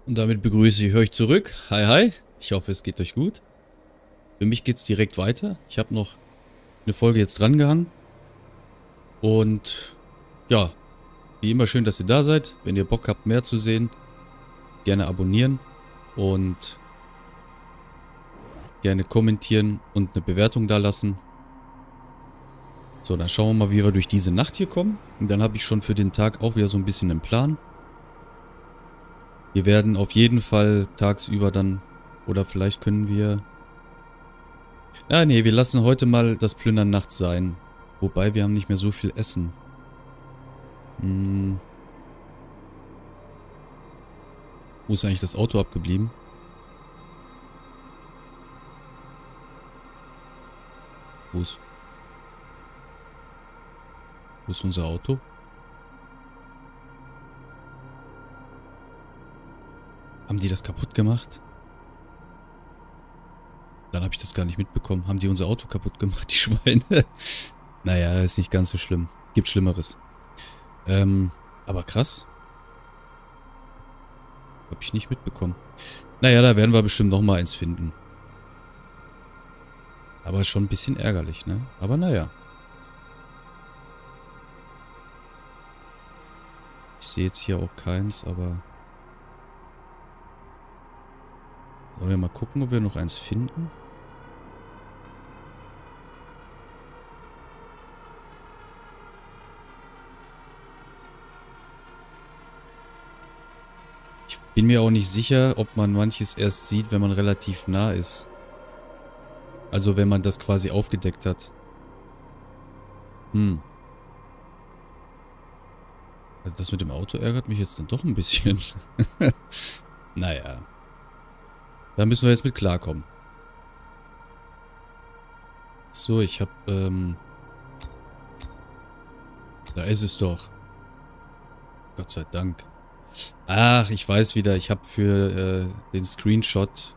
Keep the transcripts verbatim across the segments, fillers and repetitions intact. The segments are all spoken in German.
Und damit begrüße ich euch zurück. Hi, hi. Ich hoffe, es geht euch gut. Für mich geht es direkt weiter. Ich habe noch eine Folge jetzt drangehangen. Und ja, wie immer schön, dass ihr da seid. Wenn ihr Bock habt, mehr zu sehen, gerne abonnieren und gerne kommentieren und eine Bewertung da lassen. So, dann schauen wir mal, wie wir durch diese Nacht hier kommen. Und dann habe ich schon für den Tag auch wieder so ein bisschen einen Plan. Wir werden auf jeden Fall tagsüber dann, oder vielleicht können wir... Ah, nee, wir lassen heute mal das Plündern nachts sein. Wobei, wir haben nicht mehr so viel Essen. Hm. Wo ist eigentlich das Auto abgeblieben? Wo ist... Wo ist unser Auto? Haben die das kaputt gemacht? Dann habe ich das gar nicht mitbekommen. Haben die unser Auto kaputt gemacht, die Schweine? Naja, ist nicht ganz so schlimm. Gibt Schlimmeres. Ähm, aber krass. Habe ich nicht mitbekommen. Naja, da werden wir bestimmt noch mal eins finden. Aber schon ein bisschen ärgerlich, ne? Aber naja. Ich sehe jetzt hier auch keins, aber... Wollen wir mal gucken, ob wir noch eins finden? Ich bin mir auch nicht sicher, ob man manches erst sieht, wenn man relativ nah ist. Also wenn man das quasi aufgedeckt hat. Hm. Das mit dem Auto ärgert mich jetzt dann doch ein bisschen. Naja. Da müssen wir jetzt mit klarkommen. So, ich hab, ähm... Da ist es doch. Gott sei Dank. Ach, ich weiß wieder, ich habe für äh, den Screenshot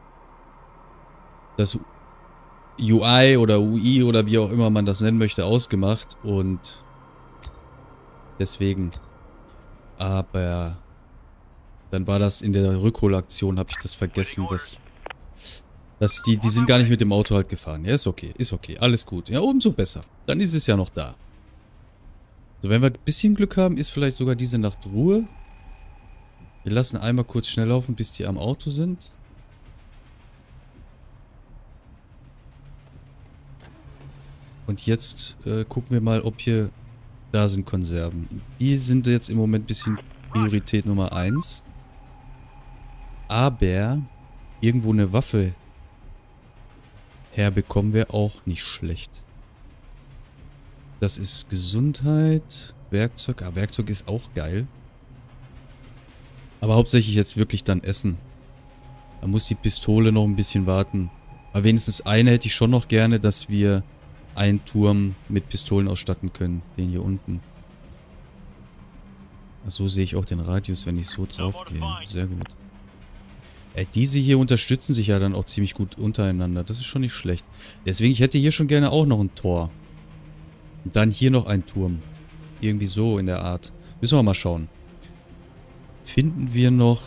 das U I oder U I oder wie auch immer man das nennen möchte, ausgemacht und deswegen. Aber dann war das in der Rückholaktion, habe ich das vergessen, dass, dass die, die sind gar nicht mit dem Auto halt gefahren. Ja, ist okay, ist okay, alles gut. Ja, umso besser. Dann ist es ja noch da. So, wenn wir ein bisschen Glück haben, ist vielleicht sogar diese Nacht Ruhe. Wir lassen einmal kurz schnell laufen, bis die am Auto sind. Und jetzt äh, gucken wir mal, ob hier... Da sind Konserven. Die sind jetzt im Moment ein bisschen Priorität Nummer eins. Aber irgendwo eine Waffe herbekommen wäre auch nicht schlecht. Das ist Gesundheit, Werkzeug. Ah, Werkzeug ist auch geil. Aber hauptsächlich jetzt wirklich dann Essen. Da muss die Pistole noch ein bisschen warten. Aber wenigstens eine hätte ich schon noch gerne, dass wir einen Turm mit Pistolen ausstatten können. Den hier unten. Ach, so sehe ich auch den Radius, wenn ich so drauf gehe. Sehr gut. Äh, diese hier unterstützen sich ja dann auch ziemlich gut untereinander. Das ist schon nicht schlecht. Deswegen, ich hätte hier schon gerne auch noch ein Tor. Und dann hier noch ein Turm. Irgendwie so in der Art. Müssen wir mal schauen. Finden wir noch...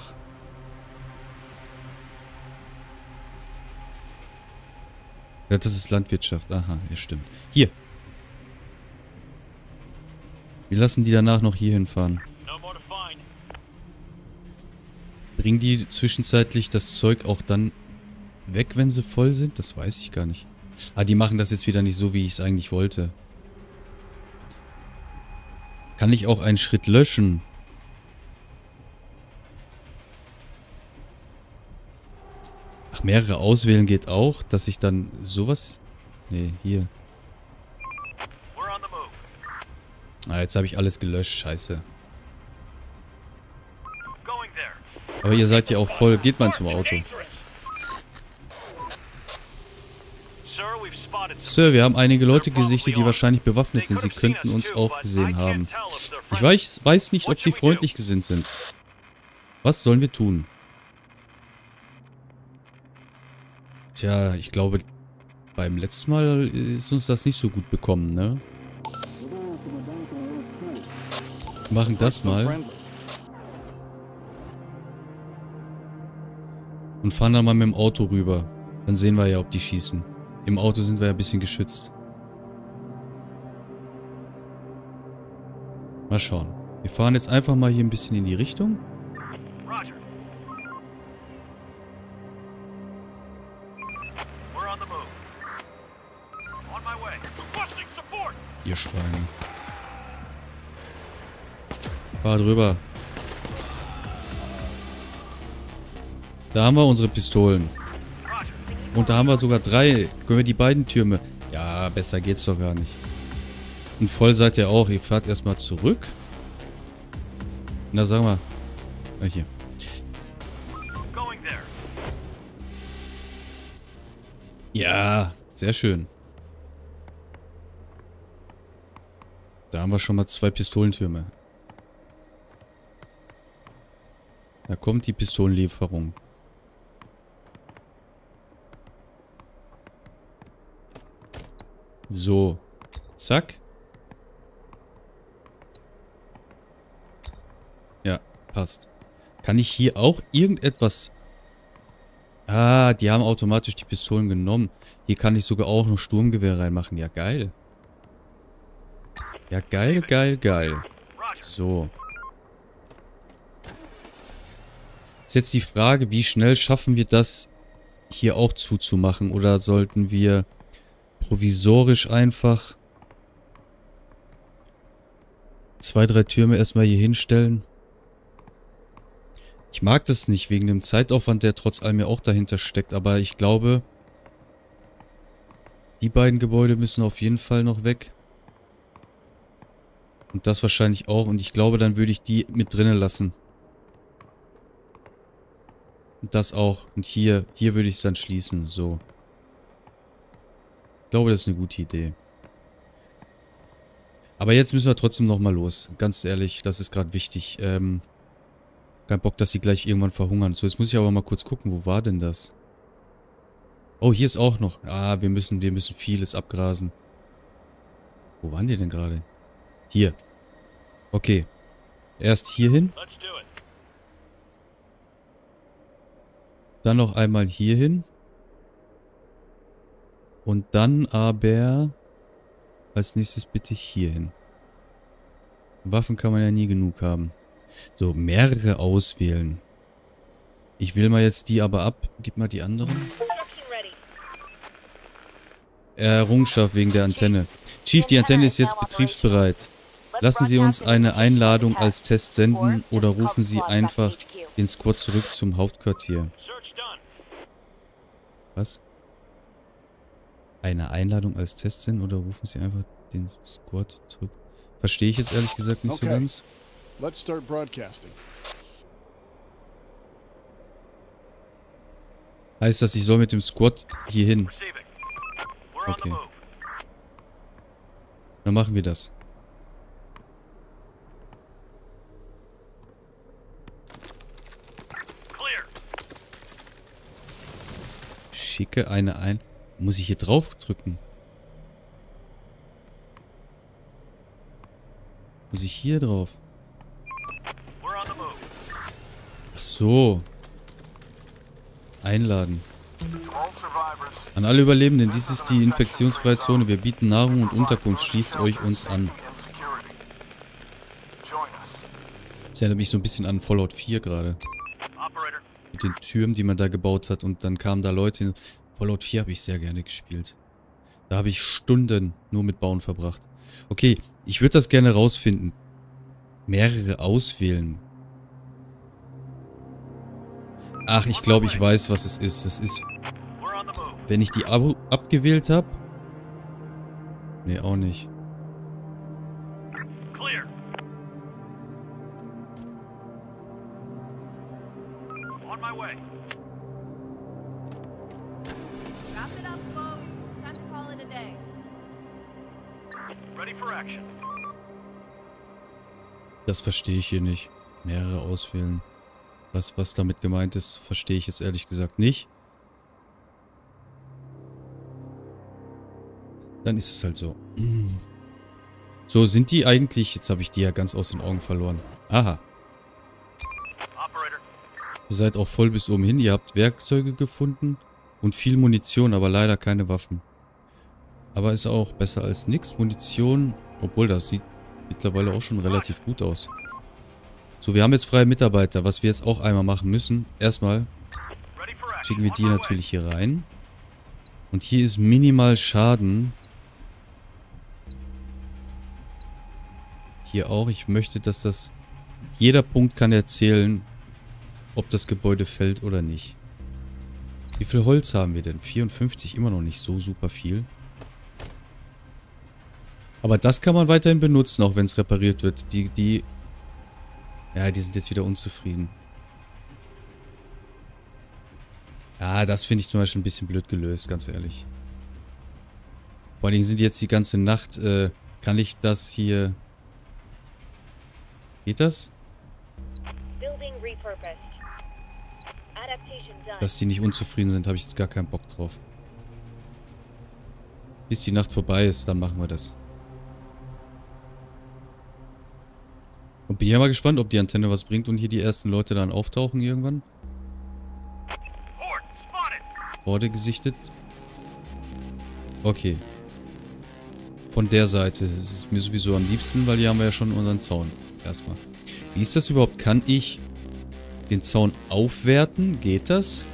Ja, das ist Landwirtschaft. Aha, ja stimmt. Hier. Wir lassen die danach noch hier hinfahren. Bringen die zwischenzeitlich das Zeug auch dann weg, wenn sie voll sind? Das weiß ich gar nicht. Ah, die machen das jetzt wieder nicht so, wie ich es eigentlich wollte. Kann ich auch einen Schritt löschen? Ach, mehrere auswählen geht auch, dass ich dann sowas... Nee, hier. Ah, jetzt habe ich alles gelöscht, scheiße. Aber ihr seid ja auch voll. Geht mal zum Auto. Sir, wir haben einige Leute gesichtet, die wahrscheinlich bewaffnet sind. Sie könnten uns auch gesehen haben. Ich weiß, weiß nicht, ob sie freundlich gesinnt sind. Was sollen wir tun? Tja, ich glaube, beim letzten Mal ist uns das nicht so gut bekommen, ne? Wir machen das mal. Und fahren dann mal mit dem Auto rüber. Dann sehen wir ja, ob die schießen. Im Auto sind wir ja ein bisschen geschützt. Mal schauen. Wir fahren jetzt einfach mal hier ein bisschen in die Richtung. Roger. We're on the move. On my way. Requesting support. Ihr Schweine. Fahr drüber. Da haben wir unsere Pistolen. Und da haben wir sogar drei. Können wir die beiden Türme... Ja, besser geht's doch gar nicht. Und voll seid ihr auch. Ihr fahrt erstmal zurück. Na, sagen wir. Ah, hier. Ja, sehr schön. Da haben wir schon mal zwei Pistolentürme. Da kommt die Pistolenlieferung. So. Zack. Ja, passt. Kann ich hier auch irgendetwas... Ah, die haben automatisch die Pistolen genommen. Hier kann ich sogar auch noch Sturmgewehr reinmachen. Ja, geil. Ja, geil, geil, geil. So. Ist jetzt die Frage, wie schnell schaffen wir das, hier auch zuzumachen? Oder sollten wir provisorisch einfach zwei, drei Türme erstmal hier hinstellen? Ich mag das nicht, wegen dem Zeitaufwand, der trotz allem ja auch dahinter steckt. Aber ich glaube, die beiden Gebäude müssen auf jeden Fall noch weg. Und das wahrscheinlich auch. Und ich glaube, dann würde ich die mit drinnen lassen. Und das auch. Und hier, hier würde ich es dann schließen. So. Ich glaube, das ist eine gute Idee. Aber jetzt müssen wir trotzdem nochmal los. Ganz ehrlich, das ist gerade wichtig. Ähm... Kein Bock, dass sie gleich irgendwann verhungern. So, jetzt muss ich aber mal kurz gucken, wo war denn das? Oh, hier ist auch noch. Ah, wir müssen, wir müssen vieles abgrasen. Wo waren die denn gerade? Hier. Okay. Erst hier hin. Dann noch einmal hier hin. Und dann aber als nächstes bitte hier hin. Waffen kann man ja nie genug haben. So, mehrere auswählen. Ich will mal jetzt die aber ab. Gib mal die anderen. Errungenschaft wegen der Antenne. Chief, die Antenne ist jetzt betriebsbereit. Lassen Sie uns eine Einladung als Test senden oder rufen Sie einfach den Squad zurück zum Hauptquartier. Was? Eine Einladung als Test senden oder rufen Sie einfach den Squad zurück? Verstehe ich jetzt ehrlich gesagt nicht so ganz. Let's start broadcasting. Heißt das, ich soll mit dem Squad hier hin? Okay. Dann machen wir das. Schicke eine ein... Muss ich hier drauf drücken? Muss ich hier drauf? Ach so. Einladen. An alle Überlebenden, dies ist die infektionsfreie Zone. Wir bieten Nahrung und Unterkunft. Schließt euch uns an. Das erinnert mich so ein bisschen an Fallout vier gerade. Mit den Türmen, die man da gebaut hat. Und dann kamen da Leute hin. Fallout vier habe ich sehr gerne gespielt. Da habe ich Stunden nur mit Bauen verbracht. Okay, ich würde das gerne rausfinden. Mehrere auswählen. Ach, ich glaube, ich weiß, was es ist. Es ist, wenn ich die Abo abgewählt habe. Nee, auch nicht. Das verstehe ich hier nicht. Mehrere auswählen. Was, was damit gemeint ist, verstehe ich jetzt ehrlich gesagt nicht. Dann ist es halt so. So, sind die eigentlich... Jetzt habe ich die ja ganz aus den Augen verloren. Aha. Ihr seid auch voll bis oben hin. Ihr habt Werkzeuge gefunden und viel Munition, aber leider keine Waffen. Aber ist auch besser als nix. Munition, obwohl das sieht mittlerweile auch schon relativ gut aus. So, wir haben jetzt freie Mitarbeiter, was wir jetzt auch einmal machen müssen. Erstmal schicken wir die natürlich hier rein. Und hier ist minimal Schaden. Hier auch. Ich möchte, dass das... Jeder Punkt kann erzählen, ob das Gebäude fällt oder nicht. Wie viel Holz haben wir denn? vierundfünfzig, immer noch nicht so super viel. Aber das kann man weiterhin benutzen, auch wenn es repariert wird. Die, die... Ja, die sind jetzt wieder unzufrieden. Ja, das finde ich zum Beispiel ein bisschen blöd gelöst, ganz ehrlich. Vor allen Dingen sind jetzt die ganze Nacht... Äh, kann ich das hier... Geht das? Dass die nicht unzufrieden sind, habe ich jetzt gar keinen Bock drauf. Bis die Nacht vorbei ist, dann machen wir das. Und bin ja mal gespannt, ob die Antenne was bringt und hier die ersten Leute dann auftauchen irgendwann. Horde gesichtet. Okay. Von der Seite. Das ist mir sowieso am liebsten, weil hier haben wir ja schon unseren Zaun. Erstmal. Wie ist das überhaupt? Kann ich den Zaun aufwerten? Geht das?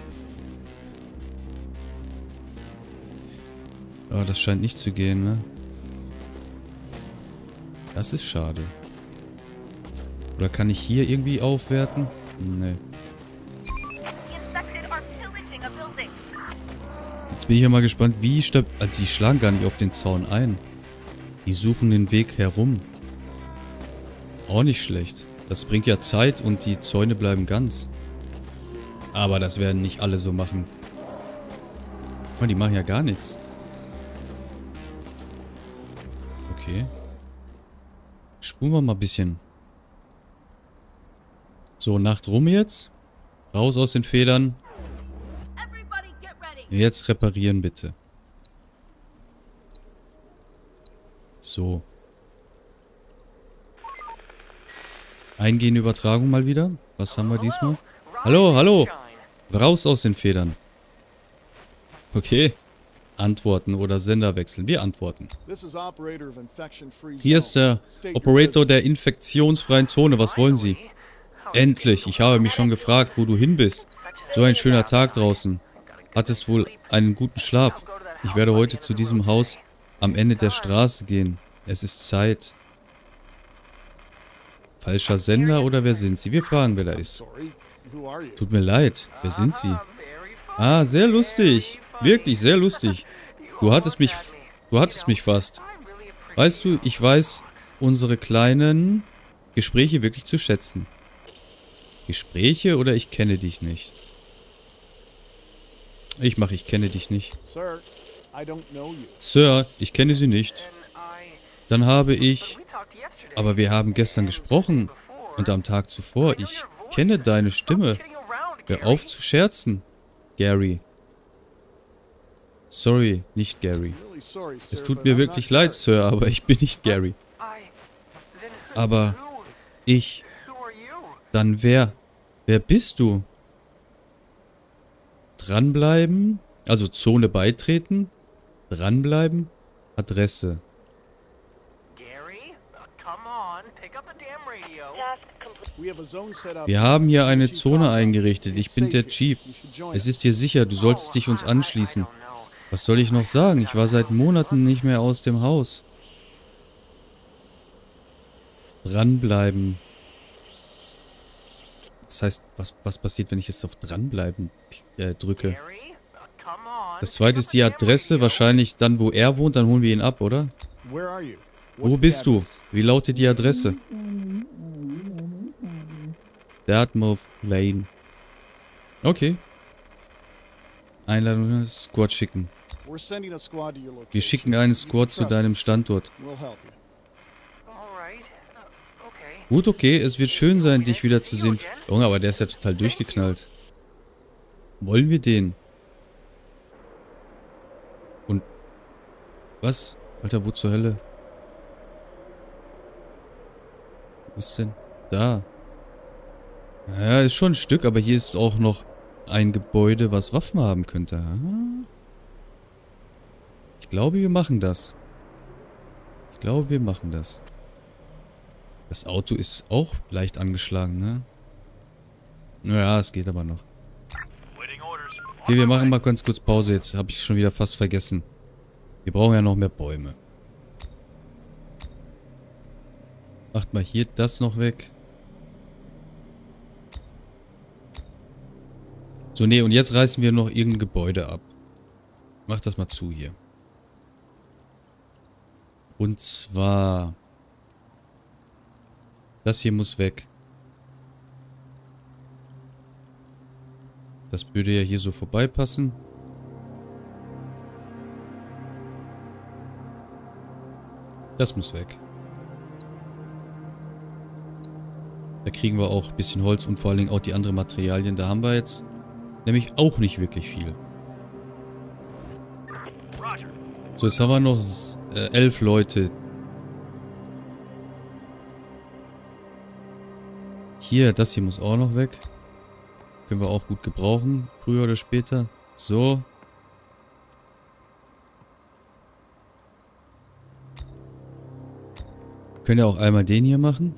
Ah, das scheint nicht zu gehen, ne? Das ist schade. Oder kann ich hier irgendwie aufwerten? Nee. Jetzt bin ich ja mal gespannt, wie stabil... Also die schlagen gar nicht auf den Zaun ein. Die suchen den Weg herum. Auch nicht schlecht. Das bringt ja Zeit und die Zäune bleiben ganz. Aber das werden nicht alle so machen. Oh, die machen ja gar nichts. Okay. Spulen wir mal ein bisschen. So, Nacht rum jetzt. Raus aus den Federn. Jetzt reparieren bitte. So. Eingehende Übertragung mal wieder. Was haben wir diesmal? Hallo, hallo. Raus aus den Federn. Okay. Antworten oder Sender wechseln. Wir antworten. Hier ist der Operator der infektionsfreien Zone. Was wollen Sie? Endlich. Ich habe mich schon gefragt, wo du hin bist. So ein schöner Tag draußen. Hattest wohl einen guten Schlaf. Ich werde heute zu diesem Haus am Ende der Straße gehen. Es ist Zeit. Falscher Sender oder wer sind Sie? Wir fragen, wer da ist. Tut mir leid. Wer sind Sie? Ah, sehr lustig. Wirklich sehr lustig. Du hattest mich... Du hattest mich fast. Weißt du, ich weiß unsere kleinen Gespräche wirklich zu schätzen. Gespräche oder ich kenne dich nicht? Ich mache, ich kenne dich nicht. Sir, ich kenne Sie nicht. Dann habe ich... Aber wir haben gestern gesprochen. Und am Tag zuvor. Ich kenne deine Stimme. Hör auf zu scherzen. Gary. Sorry, nicht Gary. Es tut mir wirklich leid, Sir, aber ich bin nicht Gary. Aber ich... Dann wer? Wer bist du? Dranbleiben? Also Zone beitreten? Dranbleiben? Adresse. Wir haben hier eine Zone eingerichtet. Ich bin der Chief. Es ist dir sicher, du solltest dich uns anschließen. Was soll ich noch sagen? Ich war seit Monaten nicht mehr aus dem Haus. Dranbleiben. Das heißt, was, was passiert, wenn ich jetzt auf Dranbleiben äh, drücke? Das zweite ist die Adresse. Wahrscheinlich dann, wo er wohnt. Dann holen wir ihn ab, oder? Wo bist du? Wie lautet die Adresse? Dartmouth Lane. Okay. Einladung, Squad schicken. Wir schicken einen Squad zu deinem Standort. Gut, okay. Es wird schön sein, dich wiederzusehen. Junge, aber der ist ja total durchgeknallt. Wollen wir den? Und... Was? Alter, wo zur Hölle? Wo ist denn? Da. Ja, ist schon ein Stück, aber hier ist auch noch ein Gebäude, was Waffen haben könnte. Ich glaube, wir machen das. Ich glaube, wir machen das. Das Auto ist auch leicht angeschlagen, ne? Naja, es geht aber noch. Okay, wir machen mal ganz kurz Pause jetzt. Habe ich schon wieder fast vergessen. Wir brauchen ja noch mehr Bäume. Macht mal hier das noch weg. So, nee, und jetzt reißen wir noch irgendein Gebäude ab. Mach das mal zu hier. Und zwar... Das hier muss weg. Das würde ja hier so vorbeipassen. Das muss weg. Da kriegen wir auch ein bisschen Holz und vor allen Dingen auch die anderen Materialien. Da haben wir jetzt nämlich auch nicht wirklich viel. So, jetzt haben wir noch äh, elf Leute. Hier, das hier muss auch noch weg. Können wir auch gut gebrauchen, früher oder später. So. Können ja auch einmal den hier machen.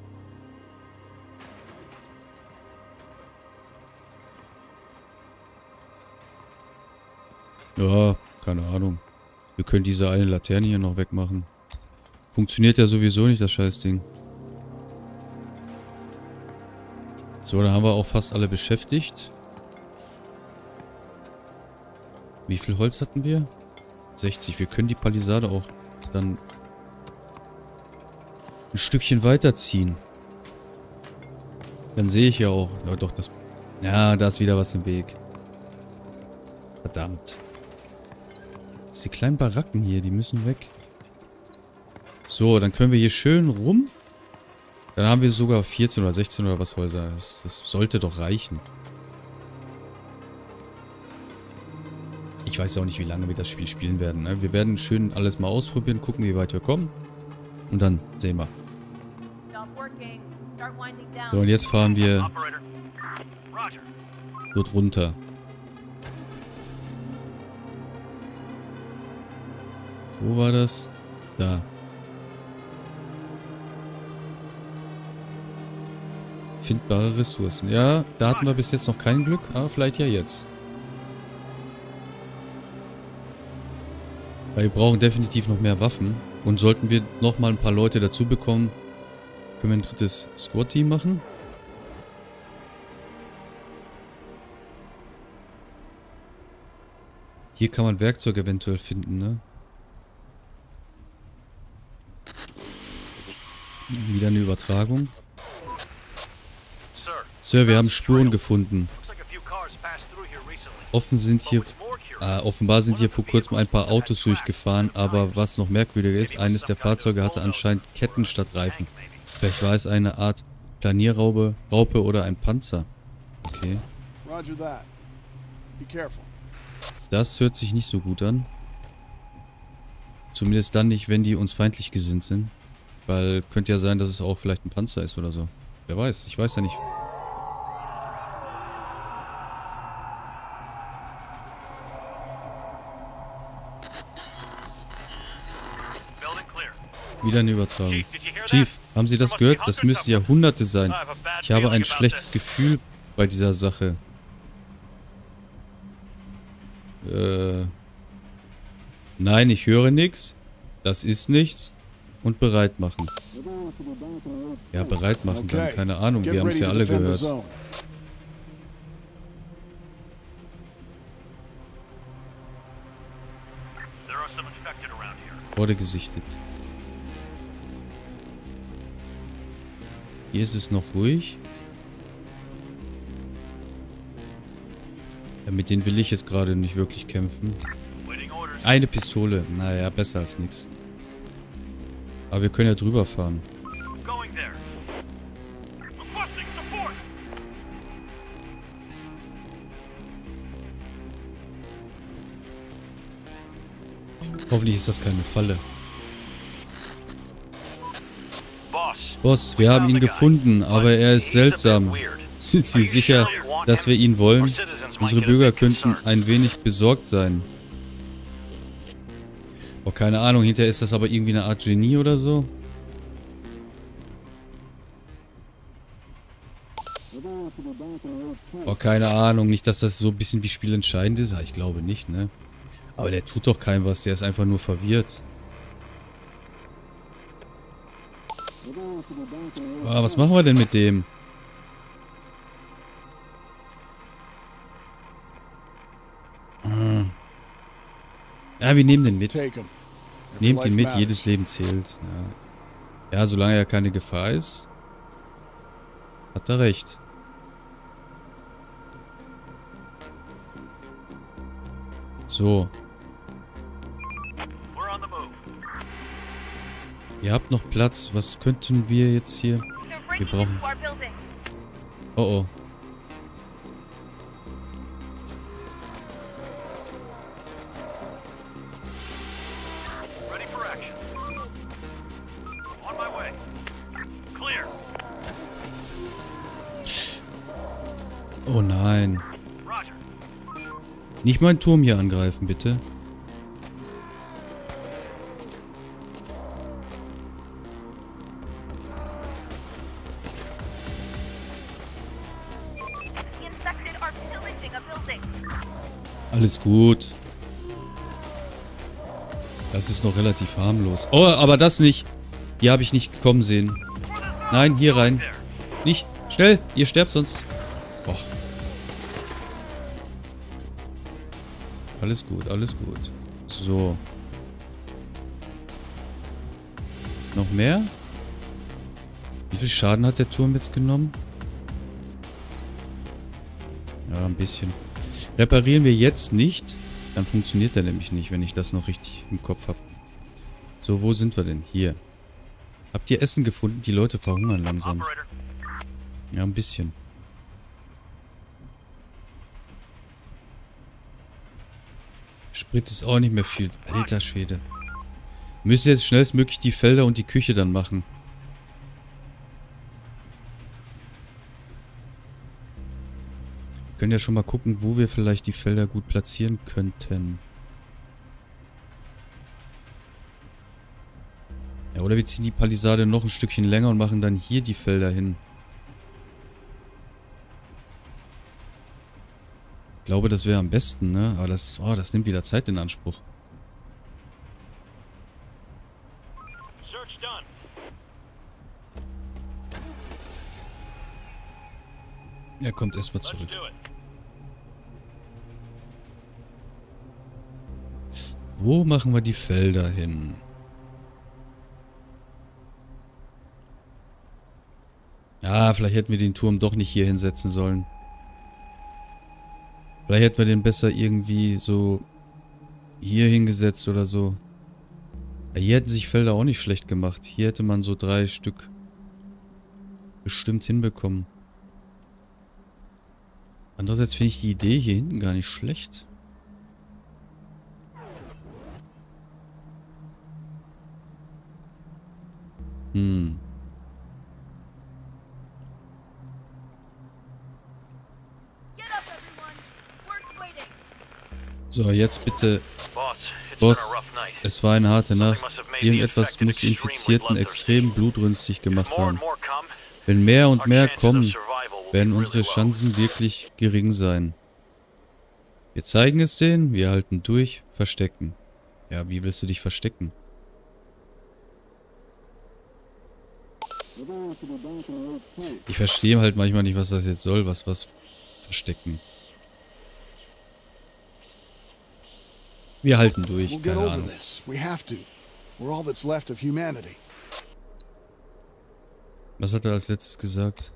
Ja, keine Ahnung. Wir können diese eine Laterne hier noch wegmachen. Funktioniert ja sowieso nicht, das Scheißding. So, dann haben wir auch fast alle beschäftigt. Wie viel Holz hatten wir? sechzig. Wir können die Palisade auch dann ein Stückchen weiterziehen. Dann sehe ich ja auch. Ja, doch, das... Ja, da ist wieder was im Weg. Verdammt. Das sind die kleinen Baracken hier, die müssen weg. So, dann können wir hier schön rum. Dann haben wir sogar vierzehn oder sechzehn oder was Häuser. Das, das sollte doch reichen. Ich weiß auch nicht, wie lange wir das Spiel spielen werden. Ne? Wir werden schön alles mal ausprobieren, gucken, wie weit wir kommen. Und dann sehen wir. So, und jetzt fahren wir dort runter. Wo war das? Da. Findbare Ressourcen. Ja, da hatten wir bis jetzt noch kein Glück. Aber vielleicht ja jetzt. Weil wir brauchen definitiv noch mehr Waffen. Und sollten wir nochmal ein paar Leute dazu bekommen, können wir ein drittes Squad-Team machen. Hier kann man Werkzeug eventuell finden, ne? Wieder eine Übertragung. Sir, wir haben Spuren gefunden. Offen sind hier, äh, offenbar sind hier vor kurzem ein paar Autos durchgefahren, aber was noch merkwürdiger ist, eines der Fahrzeuge hatte anscheinend Ketten statt Reifen. Vielleicht war es eine Art Planierraupe Raupe oder ein Panzer. Okay. Das hört sich nicht so gut an. Zumindest dann nicht, wenn die uns feindlich gesinnt sind. Weil könnte ja sein, dass es auch vielleicht ein Panzer ist oder so. Wer weiß, ich weiß ja nicht. Wieder eine Übertragung. Chief, haben Sie das gehört? Das müssten ja Hunderte sein. Ich habe ein schlechtes Gefühl bei dieser Sache. Äh. Nein, ich höre nichts. Das ist nichts. Und bereit machen. Ja, bereit machen dann. Keine Ahnung, wir haben es ja alle gehört. Wurde gesichtet. Hier ist es noch ruhig. Ja, mit denen will ich jetzt gerade nicht wirklich kämpfen. Eine Pistole. Naja, besser als nichts. Aber wir können ja drüber fahren. Hoffentlich ist das keine Falle. Boss, wir haben ihn gefunden, aber er ist seltsam. Sind Sie sicher, dass wir ihn wollen? Unsere Bürger könnten ein wenig besorgt sein. Oh, keine Ahnung. Hinterher ist das aber irgendwie eine Art Genie oder so. Oh, keine Ahnung. Nicht, dass das so ein bisschen wie spielentscheidend ist. Ich glaube nicht, ne? Aber der tut doch keinem was. Der ist einfach nur verwirrt. Oh, was machen wir denn mit dem? Ja, wir nehmen den mit. Nehmt ihn mit, jedes Leben zählt. Ja. Ja, solange er keine Gefahr ist, hat er recht. So. Ihr habt noch Platz. Was könnten wir jetzt hier... Wir brauchen... Oh oh. Oh nein. Nicht meinen Turm hier angreifen, bitte. Alles gut. Das ist noch relativ harmlos. Oh, aber das nicht. Hier habe ich nicht kommen sehen. Nein, hier rein. Nicht. Schnell, ihr sterbt sonst. Och. Alles gut, alles gut. So. Noch mehr? Wie viel Schaden hat der Turm jetzt genommen? Ja, ein bisschen. Reparieren wir jetzt nicht, dann funktioniert der nämlich nicht, wenn ich das noch richtig im Kopf habe. So, wo sind wir denn? Hier. Habt ihr Essen gefunden? Die Leute verhungern langsam. Ja, ein bisschen. Sprit ist auch nicht mehr viel. Alter Schwede. Müsst ihr jetzt schnellstmöglich die Felder und die Küche dann machen. Wir können ja schon mal gucken, wo wir vielleicht die Felder gut platzieren könnten. Ja, oder wir ziehen die Palisade noch ein Stückchen länger und machen dann hier die Felder hin. Ich glaube, das wäre am besten, ne? Aber das, oh, das nimmt wieder Zeit in Anspruch. Er kommt erstmal zurück. Wo machen wir die Felder hin? Ja, vielleicht hätten wir den Turm doch nicht hier hinsetzen sollen. Vielleicht hätten wir den besser irgendwie so hier hingesetzt oder so. Ja, hier hätten sich Felder auch nicht schlecht gemacht. Hier hätte man so drei Stück bestimmt hinbekommen. Andererseits finde ich die Idee hier hinten gar nicht schlecht. Hm. So, jetzt bitte... Boss, es war eine harte Nacht. Irgendetwas muss die Infizierten extrem blutrünstig gemacht haben. Wenn mehr und mehr kommen, werden unsere Chancen wirklich gering sein. Wir zeigen es denen, wir halten durch, verstecken. Ja, wie willst du dich verstecken? Ich verstehe halt manchmal nicht, was das jetzt soll, was was verstecken. Wir halten durch, keine Ahnung. Was hat er als letztes gesagt?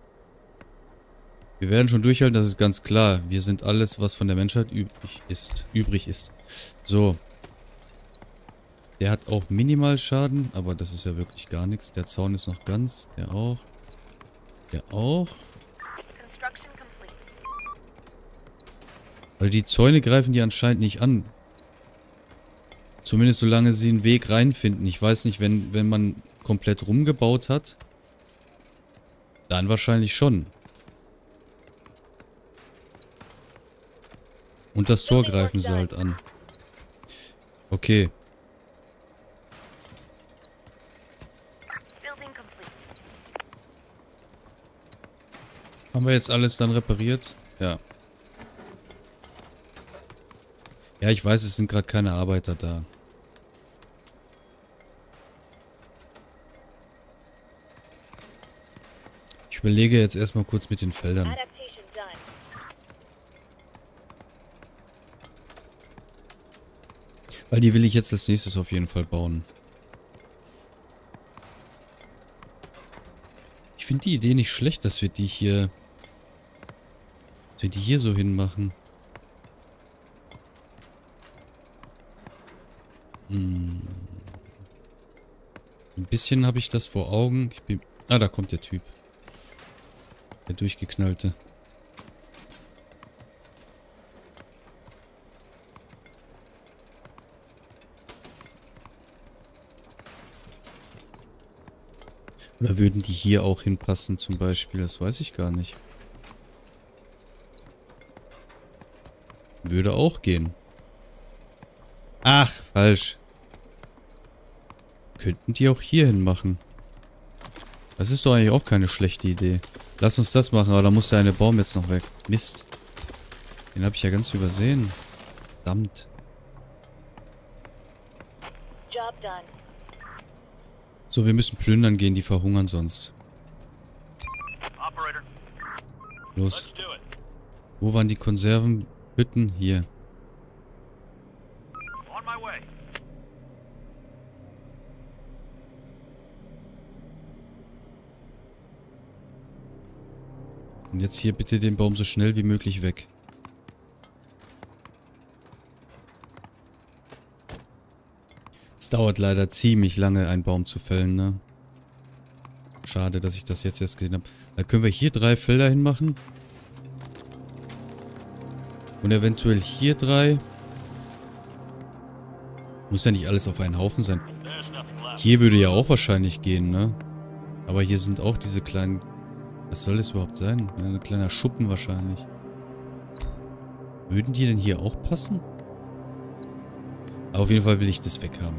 Wir werden schon durchhalten, das ist ganz klar. Wir sind alles, was von der Menschheit übrig ist. Übrig ist. So. Der hat auch minimal Schaden, aber das ist ja wirklich gar nichts. Der Zaun ist noch ganz. Der auch. Der auch. Weil die Zäune greifen die anscheinend nicht an. Zumindest solange sie einen Weg reinfinden. Ich weiß nicht, wenn, wenn man komplett rumgebaut hat, dann wahrscheinlich schon. Und das Tor greifen sie halt an. Okay. Haben wir jetzt alles dann repariert? Ja. Ja, ich weiß, es sind gerade keine Arbeiter da. Ich überlege jetzt erstmal kurz mit den Feldern. Weil die will ich jetzt als nächstes auf jeden Fall bauen. Ich finde die Idee nicht schlecht, dass wir die hier... Dass wir die hier so hinmachen. Hm. Ein bisschen habe ich das vor Augen. Ich bin... Ah, da kommt der Typ. Der durchgeknallte. Oder würden die hier auch hinpassen zum Beispiel? Das weiß ich gar nicht. Würde auch gehen. Ach, falsch. Könnten die auch hier hin machen. Das ist doch eigentlich auch keine schlechte Idee. Lass uns das machen, aber da muss der eine Baum jetzt noch weg. Mist. Den habe ich ja ganz übersehen. Verdammt. Job done. So, wir müssen plündern gehen, die verhungern sonst. Operator, Los. let's do it. Wo waren die Konservenhütten? Hier. On my way. Und jetzt hier bitte den Baum so schnell wie möglich weg. Es dauert leider ziemlich lange, einen Baum zu fällen, ne? Schade, dass ich das jetzt erst gesehen habe. Da können wir hier drei Felder hinmachen. Und eventuell hier drei. Muss ja nicht alles auf einen Haufen sein. There's nothing left. Hier würde ja auch wahrscheinlich gehen, ne? Aber hier sind auch diese kleinen... Was soll das überhaupt sein? Ja, ein kleiner Schuppen wahrscheinlich. Würden die denn hier auch passen? Aber auf jeden Fall will ich das weghaben.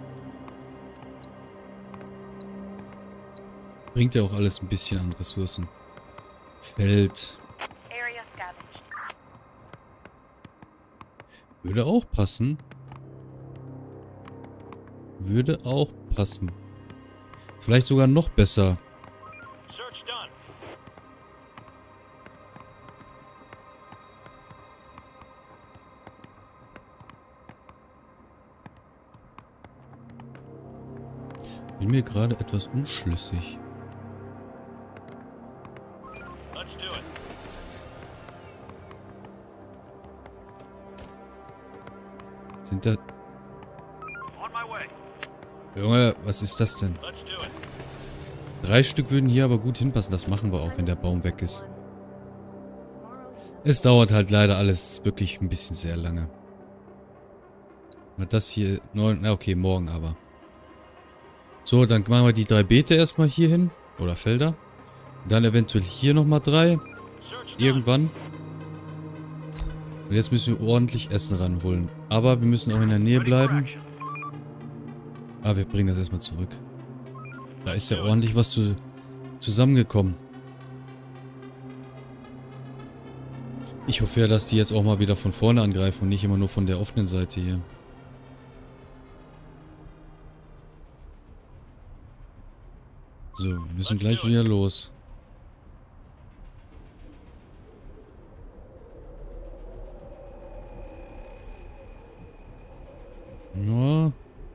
Bringt ja auch alles ein bisschen an Ressourcen. Feld. Area scavenged. Würde auch passen. Würde auch passen. Vielleicht sogar noch besser. Search done. Bin mir gerade etwas unschlüssig. Let's do it. Sind da... On my way. Junge, was ist das denn? Let's do it. Drei Stück würden hier aber gut hinpassen. Das machen wir auch, wenn der Baum weg ist. Es dauert halt leider alles wirklich ein bisschen sehr lange. Das hier... neun, na okay, morgen aber. So, dann machen wir die drei Beete erstmal hier hin. Oder Felder. Und dann eventuell hier nochmal drei. Search done. Irgendwann. Und jetzt müssen wir ordentlich Essen ranholen. Aber wir müssen auch in der Nähe Ready for bleiben. action. Ah, wir bringen das erstmal zurück. Da ist ja ordentlich was zu, zusammengekommen. Ich hoffe ja, dass die jetzt auch mal wieder von vorne angreifen und nicht immer nur von der offenen Seite hier. So, wir müssen gleich wieder los. Ja.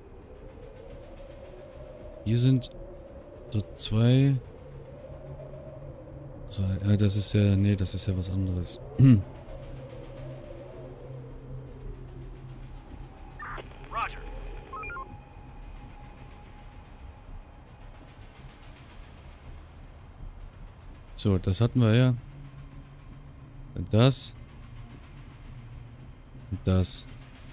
Hier sind zwei, drei. Äh, das ist ja, nee, das ist ja was anderes. Roger. So, das hatten wir ja. Und das. Und das.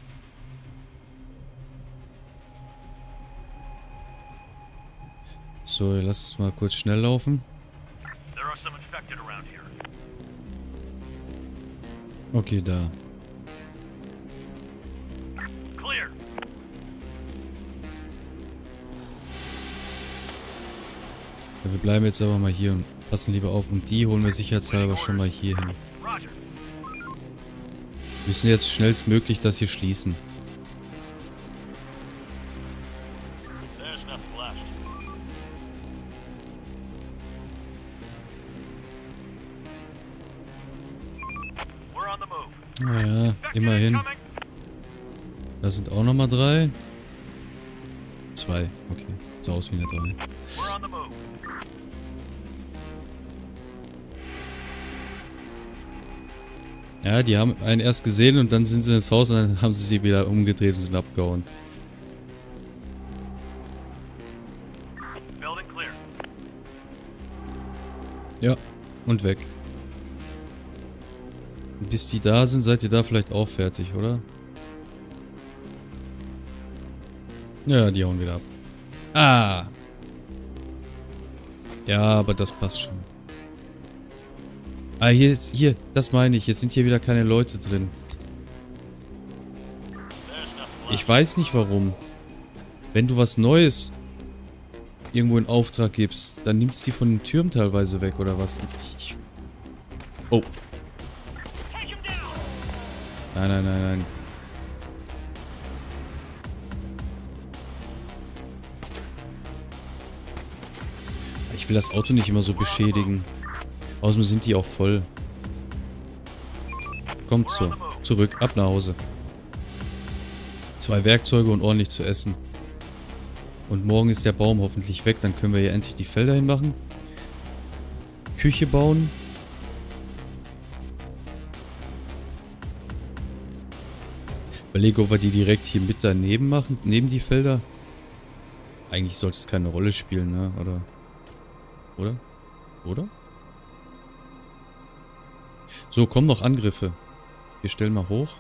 So, lass es mal kurz schnell laufen. There are some infected around here. Okay, da. Ja, wir bleiben jetzt aber mal hier und passen lieber auf. Und die holen wir sicherheitshalber schon mal hier hin. Roger. Wir müssen jetzt schnellstmöglich das hier schließen. There's nothing left. We're on the move. Naja, immerhin. Coming. Da sind auch nochmal drei. Zwei, okay. Sah aus wie eine drei. We're on the move. Ja, die haben einen erst gesehen und dann sind sie ins Haus und dann haben sie sie wieder umgedreht und sind abgehauen. Building clear. Ja, und weg. Und bis die da sind, seid ihr da vielleicht auch fertig, oder? Ja, die hauen wieder ab. Ah! Ja, aber das passt schon. Ah, hier ist, hier, das meine ich. Jetzt sind hier wieder keine Leute drin. Ich weiß nicht warum. Wenn du was Neues irgendwo in Auftrag gibst, dann nimmst du die von den Türmen teilweise weg, oder was? Ich, oh. Nein, nein, nein, nein. Ich will das Auto nicht immer so beschädigen. Außerdem sind die auch voll. Kommt zu, zurück, ab nach Hause. Zwei Werkzeuge und ordentlich zu essen. Und morgen ist der Baum hoffentlich weg, dann können wir hier endlich die Felder hinmachen. Küche bauen. Überlege, ob wir die direkt hier mit daneben machen, neben die Felder. Eigentlich sollte es keine Rolle spielen, ne? Oder? Oder? Oder? So, kommen noch Angriffe. Wir stellen mal hoch.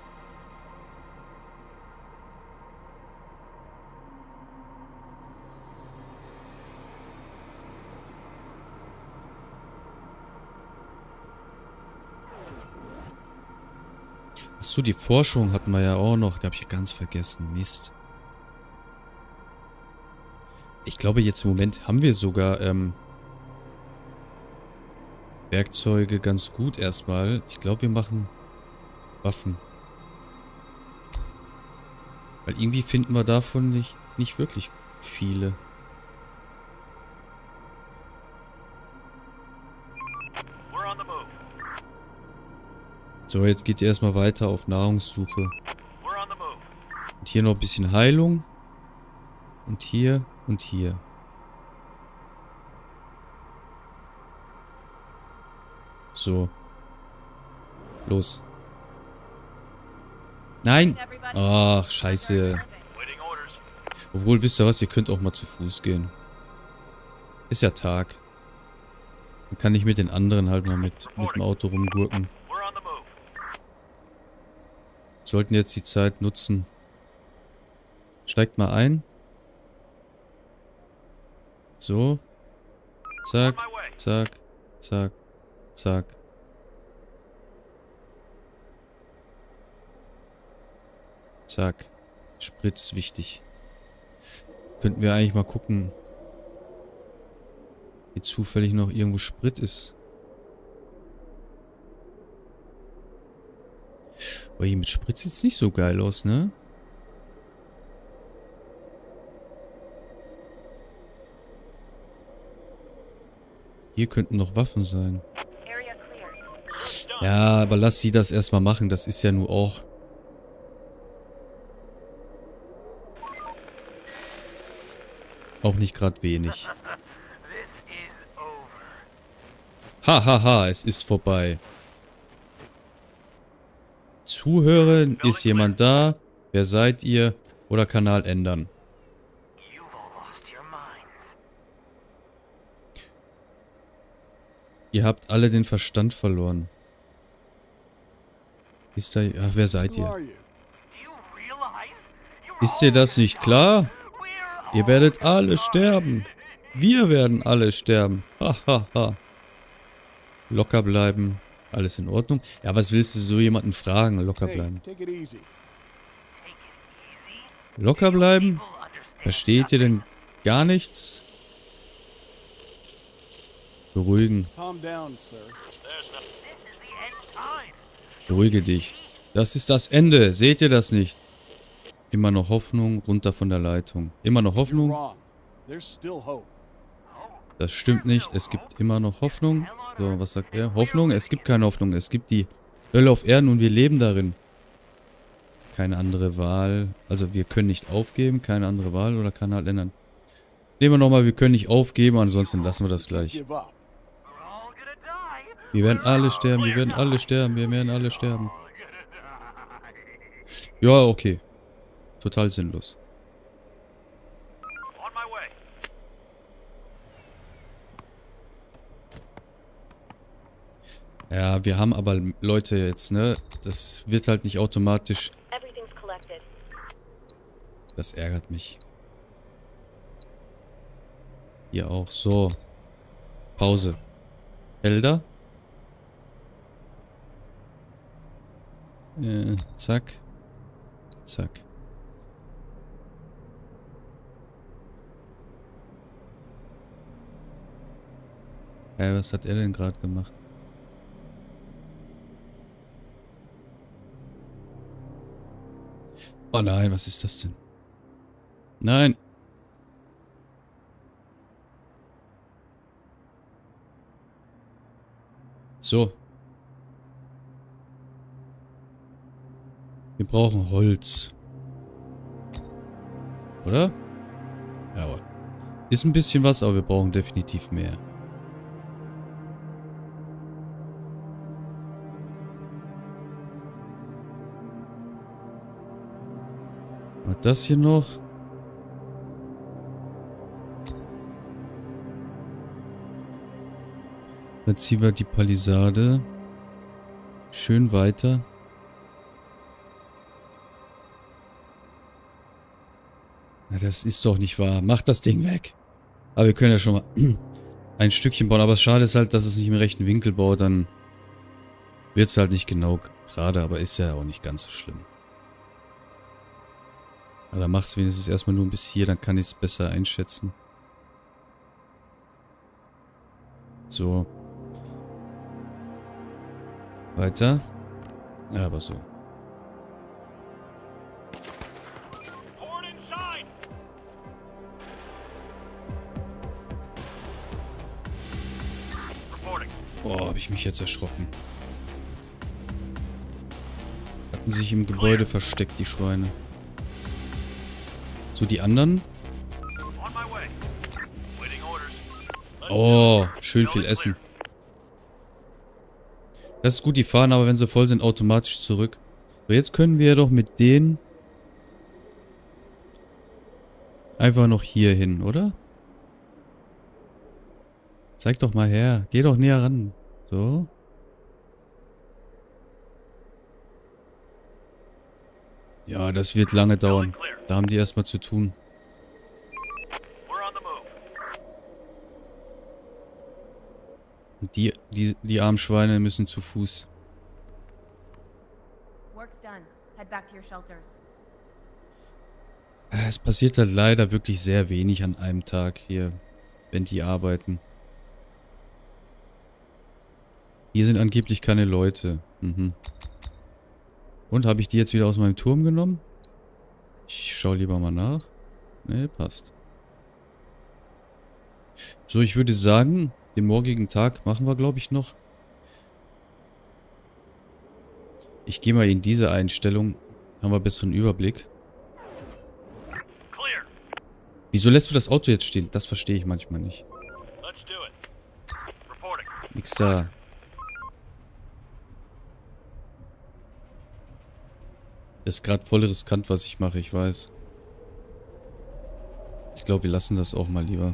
Achso, die Forschung hatten wir ja auch noch. Die habe ich ganz vergessen. Mist. Ich glaube, jetzt im Moment haben wir sogar ähm, Werkzeuge ganz gut erstmal. Ich glaube, wir machen Waffen. Weil irgendwie finden wir davon nicht, nicht wirklich viele. We're on the move. So, jetzt geht ihr erstmal weiter auf Nahrungssuche. We're on the move. Und hier noch ein bisschen Heilung. Und hier und hier. So. Los. Nein! Ach, scheiße. Waiting orders. Obwohl, wisst ihr was? Ihr könnt auch mal zu Fuß gehen. Ist ja Tag. Dann kann ich mit den anderen halt mal mit, mit dem Auto rumgurken. We're on the move. Sollten jetzt die Zeit nutzen. Steigt mal ein. So. Zack, zack, zack, zack. Zack. Sprit ist wichtig. Könnten wir eigentlich mal gucken, wie zufällig noch irgendwo Sprit ist. Aber hier mit Sprit sieht es nicht so geil aus, ne? Hier könnten noch Waffen sein. Area cleared. Ja, aber lass sie das erstmal machen. Das ist ja nur auch... Auch nicht gerade wenig. Hahaha, ha, ha, es ist vorbei. Zuhören, ist jemand da? Wer seid ihr? Oder Kanal ändern. Ihr habt alle den Verstand verloren. Ist da... Ja, wer seid Who ihr? are you? Ist dir das nicht klar? Ihr werdet alle sterben. Wir werden alle sterben. Hahaha. Ha, ha. Locker bleiben. Alles in Ordnung? Ja, was willst du so jemanden fragen? Locker Hey, bleiben. take it easy. Locker bleiben? Versteht ihr denn gar nichts? Beruhigen. Calm down, sir. There's no... This is the end times. Beruhige dich. Das ist das Ende. Seht ihr das nicht? Immer noch Hoffnung, runter von der Leitung. Immer noch You're Hoffnung. wrong. There's still hope. Das stimmt nicht. Es gibt immer noch Hoffnung. So, was sagt er? Hoffnung? Es gibt keine Hoffnung. Es gibt die Hölle auf Erden und wir leben darin. Keine andere Wahl. Also wir können nicht aufgeben. Keine andere Wahl oder kann halt ändern. Nehmen wir nochmal, wir können nicht aufgeben. Ansonsten lassen wir das gleich. Give up. We're all gonna die. Wir werden alle sterben. Wir werden alle sterben. Wir werden alle sterben. Ja, okay. Total sinnlos. On my way. Ja, wir haben aber Leute jetzt, ne? Das wird halt nicht automatisch. Everything's collected. Das ärgert mich. Hier auch. So. Pause. Felder. Äh, zack. Zack. Äh, was hat er denn gerade gemacht? Oh nein, was ist das denn? Nein. So. Wir brauchen Holz. Oder? Ja, ist ein bisschen was, aber wir brauchen definitiv mehr. Und das hier noch. Dann ziehen wir die Palisade schön weiter. Na, das ist doch nicht wahr. Mach das Ding weg. Aber wir können ja schon mal ein Stückchen bauen. Aber das Schade ist halt, dass es nicht im rechten Winkel baut. Dann wird es halt nicht genau gerade. Aber ist ja auch nicht ganz so schlimm. Aber dann mach es wenigstens erstmal nur bis hier. Dann kann ich es besser einschätzen. So. Weiter. Ja, aber so. Horde inside. Reporting. Boah, habe ich mich jetzt erschrocken. Hatten sich im Gebäude versteckt, die Schweine. So, die anderen. On my way. Waiting orders. Let's Oh, go. schön viel Zone is Essen. clear. Das ist gut, die fahren aber, wenn sie voll sind, automatisch zurück. So, jetzt können wir doch mit denen einfach noch hier hin, oder? Zeig doch mal her. Geh doch näher ran. So. Ja, das wird lange dauern. Da haben die erstmal zu tun. We're on the move. Und die, die, die armen Schweine müssen zu Fuß. Work's done. Head back to your shelters. Es passiert halt leider wirklich sehr wenig an einem Tag hier, wenn die arbeiten. Hier sind angeblich keine Leute. Mhm. Und, habe ich die jetzt wieder aus meinem Turm genommen? Ich schaue lieber mal nach. Ne, passt. So, ich würde sagen, den morgigen Tag machen wir, glaube ich, noch. Ich gehe mal in diese Einstellung. Haben wir besseren Überblick. Clear. Wieso lässt du das Auto jetzt stehen? Das verstehe ich manchmal nicht. Let's do it. Reporting. Nix da. Das ist gerade voll riskant, was ich mache, ich weiß. Ich glaube, wir lassen das auch mal lieber.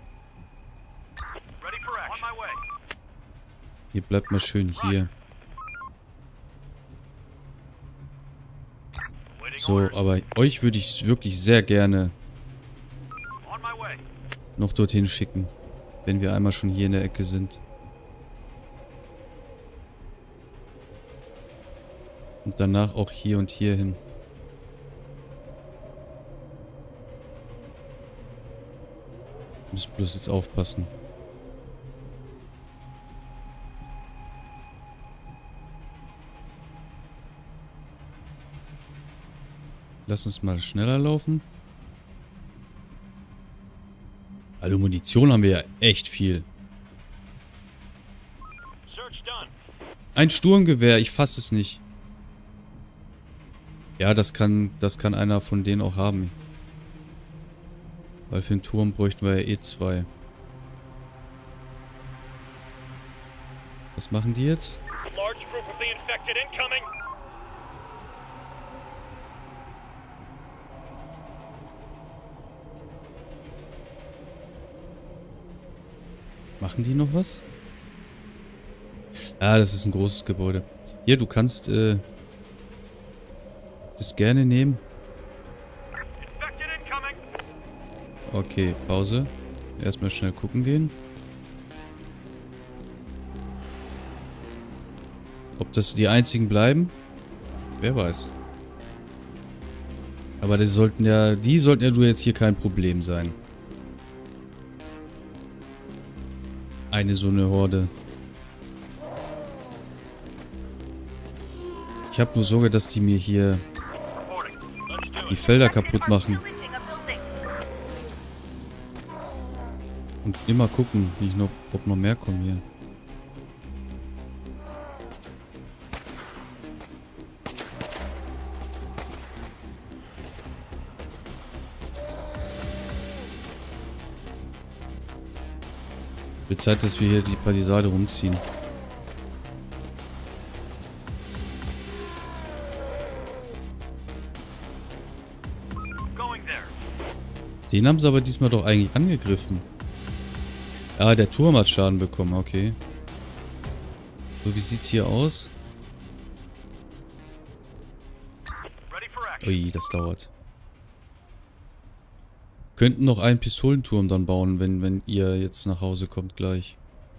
Ready for action. On my way. Ihr bleibt mal schön hier. Waiting So, orders. aber euch würde ich wirklich sehr gerne On my way. noch dorthin schicken. Wenn wir einmal schon hier in der Ecke sind. Und danach auch hier und hier hin. Müssen bloß jetzt aufpassen. Lass uns mal schneller laufen. Also Munition haben wir ja echt viel. Search done. Ein Sturmgewehr, ich fasse es nicht. Ja, das kann, das kann einer von denen auch haben. Weil für den Turm bräuchten wir ja eh zwei. Was machen die jetzt? Large group of the infected incoming. Machen die noch was? Ah, das ist ein großes Gebäude. Hier, du kannst äh, das gerne nehmen. Infected incoming. Okay, Pause. Erstmal schnell gucken gehen. Ob das die einzigen bleiben? Wer weiß. Aber die sollten ja, die sollten ja du jetzt hier kein Problem sein. Eine so eine Horde. Ich habe nur Sorge, dass die mir hier Reporting. Let's do die it. Felder kaputt machen. Und immer gucken, nicht noch, ob noch mehr kommen hier. Wird Zeit, dass wir hier die Palisade rumziehen. Going there. Den haben sie aber diesmal doch eigentlich angegriffen. Ah, der Turm hat Schaden bekommen, okay. So, wie sieht's hier aus? Ready for action. Ui, das dauert. Könnten noch einen Pistolenturm dann bauen, wenn, wenn ihr jetzt nach Hause kommt gleich.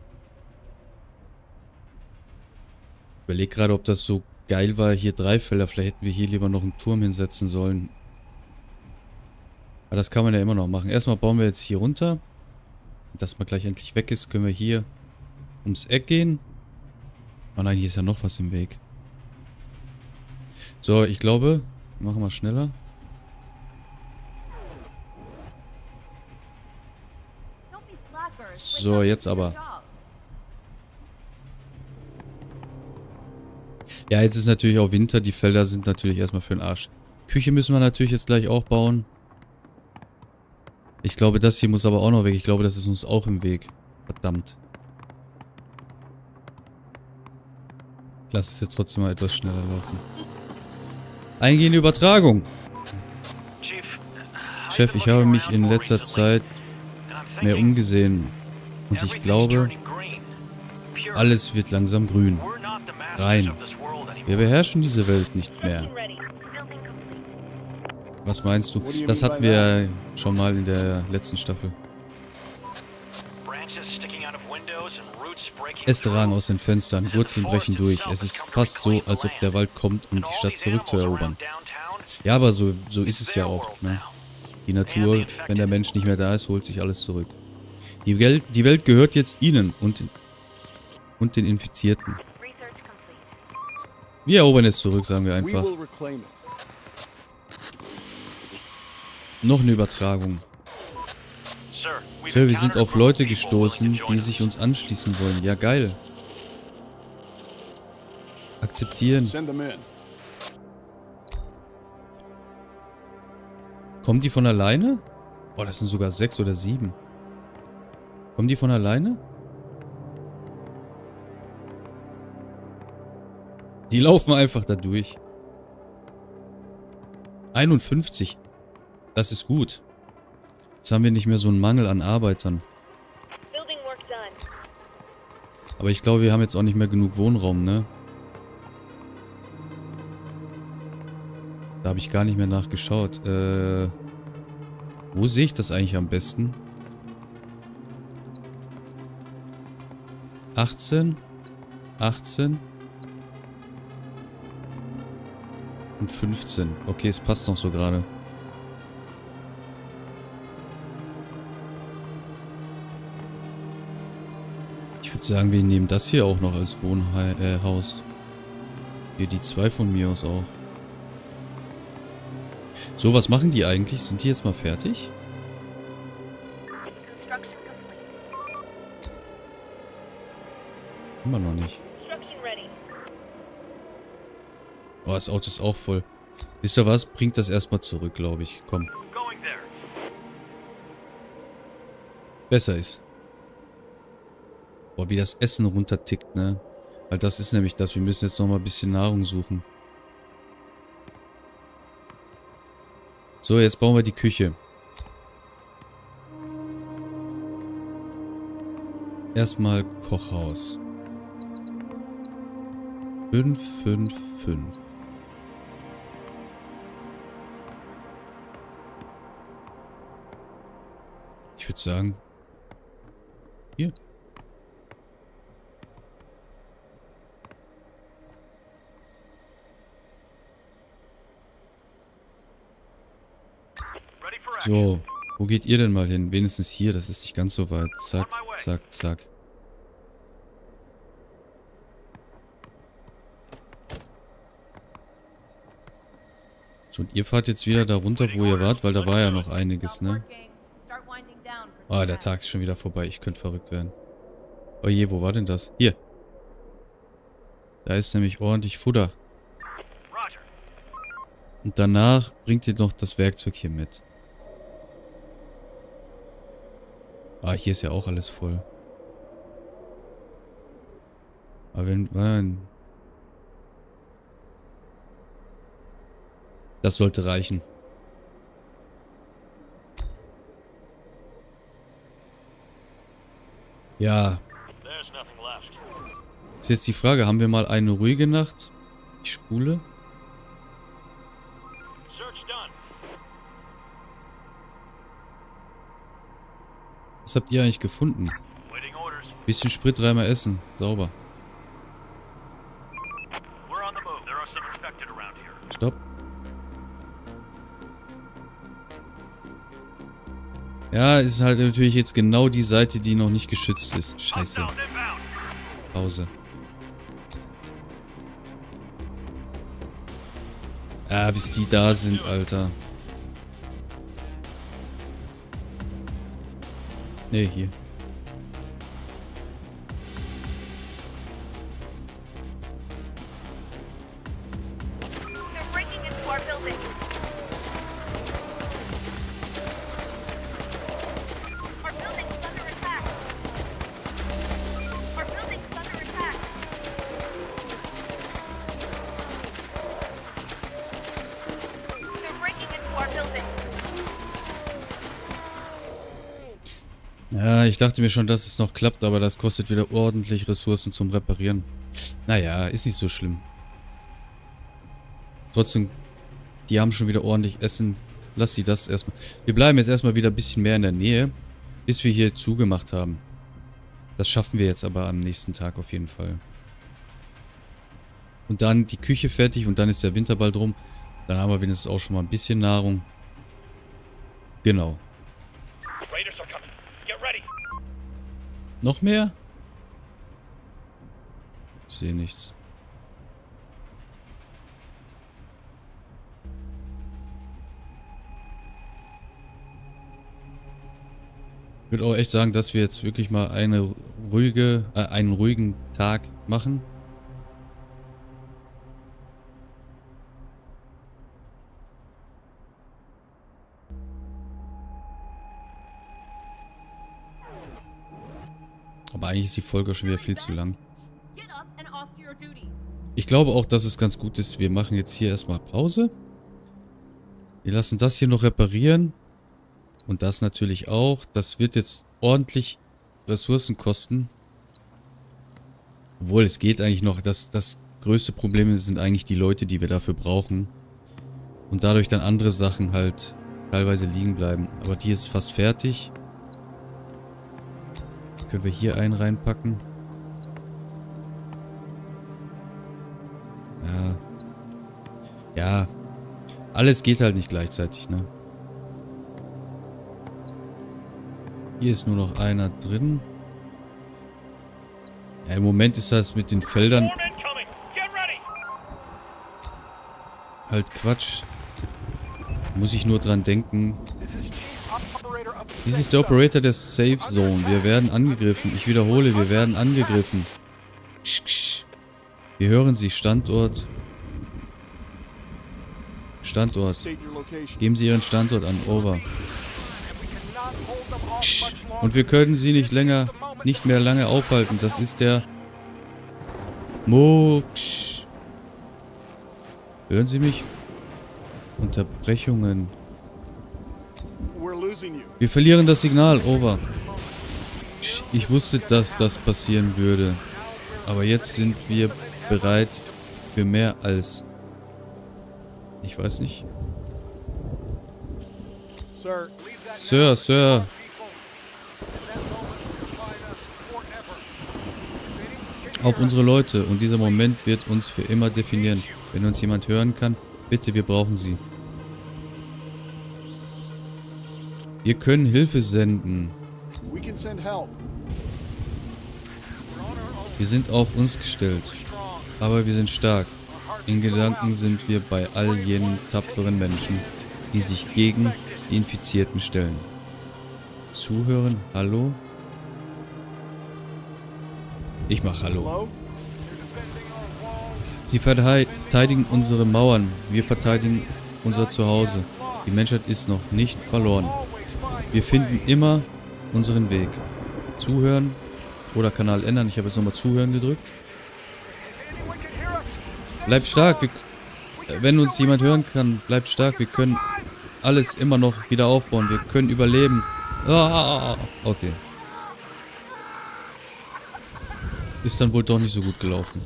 Ich überleg gerade, ob das so geil war, hier drei Felder. Vielleicht hätten wir hier lieber noch einen Turm hinsetzen sollen. Aber das kann man ja immer noch machen. Erstmal bauen wir jetzt hier runter. Dass man gleich endlich weg ist, können wir hier ums Eck gehen. Oh nein, hier ist ja noch was im Weg. So, ich glaube, machen wir schneller. So, jetzt aber. Ja, jetzt ist natürlich auch Winter. Die Felder sind natürlich erstmal für den Arsch. Küche müssen wir natürlich jetzt gleich auch bauen. Ich glaube, das hier muss aber auch noch weg. Ich glaube, das ist uns auch im Weg. Verdammt. Ich lasse es jetzt trotzdem mal etwas schneller laufen. Eingehende Übertragung. Chef, ich habe mich in letzter Zeit mehr umgesehen. Und ich glaube, alles wird langsam grün. Rein. Wir beherrschen diese Welt nicht mehr. Was meinst du? Das hatten wir ja schon mal in der letzten Staffel. Äste ragen aus den Fenstern, Wurzeln brechen durch. Es ist fast so, als ob der Wald kommt, um die Stadt zurückzuerobern. Ja, aber so, so ist es ja auch, ne? Die Natur, wenn der Mensch nicht mehr da ist, holt sich alles zurück. Die Welt, die Welt gehört jetzt ihnen und, und den Infizierten. Wir erobern es zurück, sagen wir We einfach. will reclaim it. Noch eine Übertragung. Sir, wir sind auf Leute gestoßen, die sich uns anschließen wollen. Ja, geil. Akzeptieren. Send them in. Kommen die von alleine? Oh, das sind sogar sechs oder sieben. Kommen die von alleine? Die laufen einfach da durch. einundfünfzig. Das ist gut. Jetzt haben wir nicht mehr so einen Mangel an Arbeitern. Aber ich glaube, wir haben jetzt auch nicht mehr genug Wohnraum, ne? Da habe ich gar nicht mehr nachgeschaut. Äh, wo sehe ich das eigentlich am besten? achtzehn, achtzehn und fünfzehn. Okay, es passt noch so gerade. Ich würde sagen, wir nehmen das hier auch noch als Wohnhaus. Hier die zwei von mir aus auch. So, was machen die eigentlich? Sind die jetzt mal fertig? Construction complete. Immer noch nicht. Construction ready. Oh, das Auto ist auch voll. Wisst ihr was? Bringt das erstmal zurück, glaube ich. Komm. Going there. Besser ist. Boah, wie das Essen runtertickt, ne? Weil das ist nämlich das. Wir müssen jetzt nochmal ein bisschen Nahrung suchen. So, jetzt bauen wir die Küche. Erstmal Kochhaus. fünf, fünf, fünf. Ich würde sagen... Hier. Ready for action. So, wo geht ihr denn mal hin? Wenigstens hier, das ist nicht ganz so weit. Zack, zack, zack. So, und ihr fahrt jetzt wieder da runter, wo ihr wart, weil da war ja noch einiges, ne? Ah, der Tag ist schon wieder vorbei. Ich könnte verrückt werden. Oh je, wo war denn das? Hier. Da ist nämlich ordentlich Futter. Roger. Und danach bringt ihr noch das Werkzeug hier mit. Ah, hier ist ja auch alles voll. Aber wenn... Nein. Das sollte reichen. Ja. There's nothing left. Ist jetzt die Frage, haben wir mal eine ruhige Nacht? Ich spule. Search done. Was habt ihr eigentlich gefunden? Waiting orders. Bisschen Sprit, dreimal essen. Sauber. We're on the move. There are some infected around here. Stopp. Ja, ist halt natürlich jetzt genau die Seite, die noch nicht geschützt ist. Scheiße. Hostile inbound. Pause. Ah, bis die da sind, Alter. Ne, hier. They're breaking into our building. Our building's under attack. Our building's under attack. They're breaking into our building. Ja, ich dachte mir schon, dass es noch klappt, aber das kostet wieder ordentlich Ressourcen zum Reparieren. Naja, ist nicht so schlimm. Trotzdem, die haben schon wieder ordentlich Essen. Lass sie das erstmal. Wir bleiben jetzt erstmal wieder ein bisschen mehr in der Nähe, bis wir hier zugemacht haben. Das schaffen wir jetzt aber am nächsten Tag auf jeden Fall. Und dann die Küche fertig und dann ist der Winter bald rum. Dann haben wir wenigstens auch schon mal ein bisschen Nahrung. Genau. Raiders are coming. Get ready. Noch mehr? Ich sehe nichts. Ich würde auch echt sagen, dass wir jetzt wirklich mal eine ruhige, äh, einen ruhigen Tag machen. Aber eigentlich ist die Folge schon wieder viel zu lang. Get up and off to your duty. Ich glaube auch, dass es ganz gut ist. Wir machen jetzt hier erstmal Pause. Wir lassen das hier noch reparieren. Und das natürlich auch. Das wird jetzt ordentlich Ressourcen kosten. Obwohl, es geht eigentlich noch. Das, das größte Problem sind eigentlich die Leute, die wir dafür brauchen. Und dadurch dann andere Sachen halt teilweise liegen bleiben. Aber die ist fast fertig. Können wir hier einen reinpacken? Ja. Ja. Alles geht halt nicht gleichzeitig, ne? Hier ist nur noch einer drin. Ja, im Moment ist das mit den Feldern Swarm incoming. Get ready. halt Quatsch. Muss ich nur dran denken. Dies ist der Operator der Safe Zone. Wir werden angegriffen. Ich wiederhole, wir werden angegriffen. Ksch, ksch. Wir hören Sie. Standort. Standort. Geben Sie Ihren Standort an. Over. Ksch. Und wir können Sie nicht länger, nicht mehr lange aufhalten. Das ist der Moksch. Hören Sie mich? Unterbrechungen. Wir verlieren das Signal. Over. Ich wusste, dass das passieren würde. Aber jetzt sind wir bereit für mehr als... Ich weiß nicht. Sir, Sir. Auf unsere Leute. Und dieser Moment wird uns für immer definieren. Wenn uns jemand hören kann, bitte, wir brauchen sie. Wir können Hilfe senden. Wir sind auf uns gestellt. Aber wir sind stark. In Gedanken sind wir bei all jenen tapferen Menschen, die sich gegen die Infizierten stellen. Zuhören? Hallo? Ich mach Hallo. Sie verteidigen unsere Mauern. Wir verteidigen unser Zuhause. Die Menschheit ist noch nicht verloren. Wir finden immer unseren Weg. Zuhören oder Kanal ändern. Ich habe jetzt nochmal Zuhören gedrückt. Bleibt stark. Wir, wenn uns jemand hören kann, bleibt stark. Wir können alles immer noch wieder aufbauen. Wir können überleben. Ah, okay. Ist dann wohl doch nicht so gut gelaufen.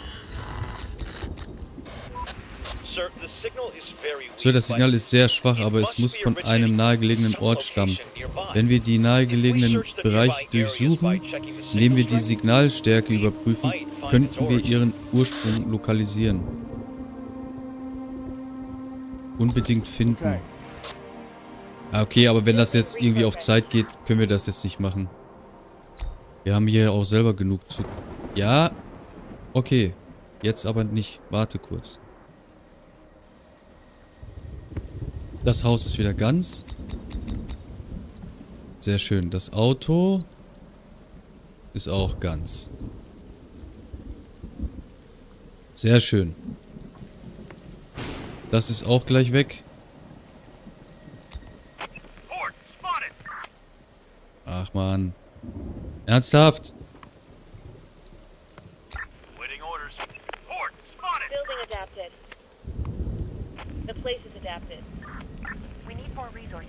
Sir, das Signal ist sehr schwach, aber es muss von einem nahegelegenen Ort stammen. Wenn wir die nahegelegenen Bereiche durchsuchen, indem wir die Signalstärke überprüfen, könnten wir ihren Ursprung lokalisieren. Unbedingt finden. Ah, okay, aber wenn das jetzt irgendwie auf Zeit geht, können wir das jetzt nicht machen. Wir haben hier auch selber genug zu... Ja, okay. Jetzt aber nicht. Warte kurz. Das Haus ist wieder ganz. Sehr schön. Das Auto ist auch ganz. Sehr schön. Das ist auch gleich weg. Ach man. Ernsthaft? Building adapted. The place is adapted. We need more resources.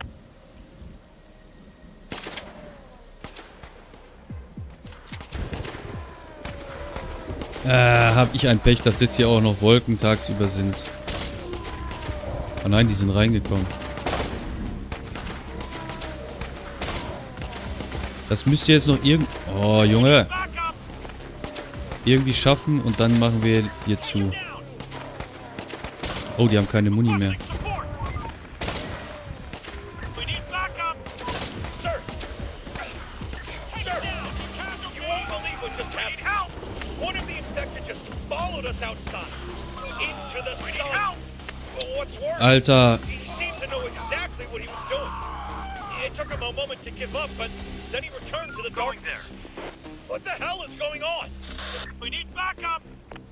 Äh, hab ich ein Pech, dass jetzt hier auch noch Wolken tagsüber sind. Oh nein, die sind reingekommen. Das müsst ihr jetzt noch irgend... Oh, Junge. Irgendwie schaffen und dann machen wir hier zu. Oh, die haben keine Muni mehr. Alter. What the hell is going on? We need backup!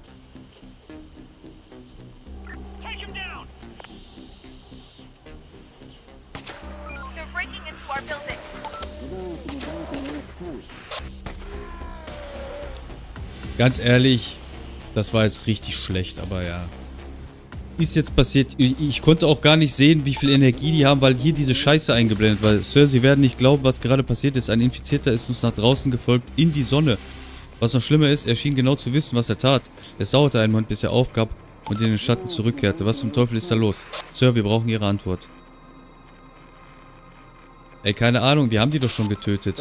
Take him down! They're breaking into our building. Ganz ehrlich, das war jetzt richtig schlecht, aber ja. Ist jetzt passiert. Ich, ich konnte auch gar nicht sehen, wie viel Energie die haben, weil hier diese Scheiße eingeblendet war. Sir, Sie werden nicht glauben, was gerade passiert ist. Ein Infizierter ist uns nach draußen gefolgt, in die Sonne. Was noch schlimmer ist, er schien genau zu wissen, was er tat. Es dauerte einen Moment, bis er aufgab und in den Schatten zurückkehrte. Was zum Teufel ist da los? Sir, wir brauchen Ihre Antwort. Ey, keine Ahnung, wir haben die doch schon getötet.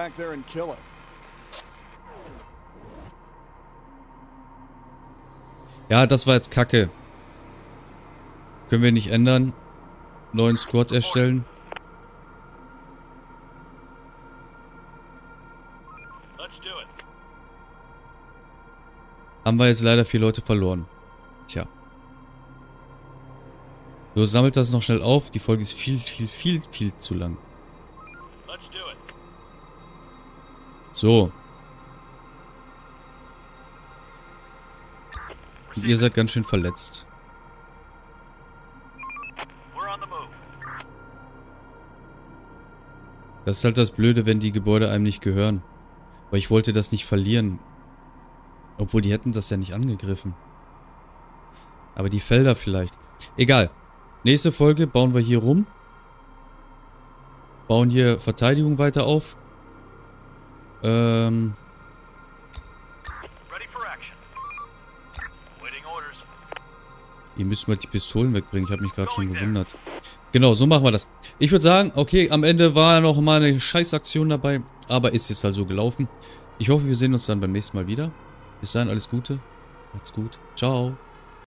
Ja, das war jetzt Kacke. Können wir nicht ändern. Neuen Squad erstellen. Haben wir jetzt leider vier Leute verloren. Tja. So, sammelt das noch schnell auf. Die Folge ist viel, viel, viel, viel zu lang. Let's do it. So. Und ihr seid ganz schön verletzt. We're on the move. Das ist halt das Blöde, wenn die Gebäude einem nicht gehören. Aber ich wollte das nicht verlieren. Obwohl, die hätten das ja nicht angegriffen. Aber die Felder vielleicht. Egal. Nächste Folge bauen wir hier rum. Bauen hier Verteidigung weiter auf. Ähm... Ready for action. Waiting orders. Ihr müsst mal die Pistolen wegbringen. Ich habe mich gerade schon gewundert. Genau, so machen wir das. Ich würde sagen, okay, am Ende war noch mal eine Scheißaktion dabei. Aber ist jetzt halt so gelaufen. Ich hoffe, wir sehen uns dann beim nächsten Mal wieder. Bis dahin, alles Gute. Macht's gut. Ciao.